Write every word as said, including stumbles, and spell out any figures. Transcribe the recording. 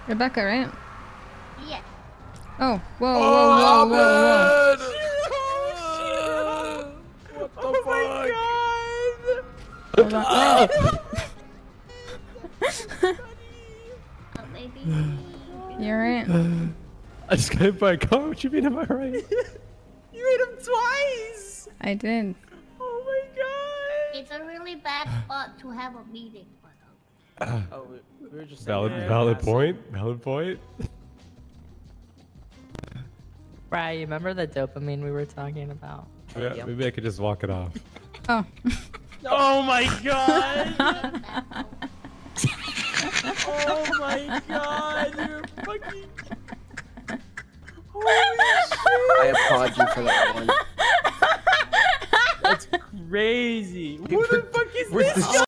Rebecca, right? Yeah. Oh, whoa, Oh, whoa, whoa, whoa, whoa, whoa. What the Oh fuck? my god! Hold on. Oh. Oh, baby. You're right. I just got hit by a car. What you mean, am I right? You hit him twice! I did. Oh my god! It's a really bad spot to have a meeting. But, um, Oh, we, we were just Valid, there. valid point. Valid point. Right, you remember the dopamine we were talking about? Yeah, Yep. maybe I could just walk it off. Oh. Oh my god! Oh my god!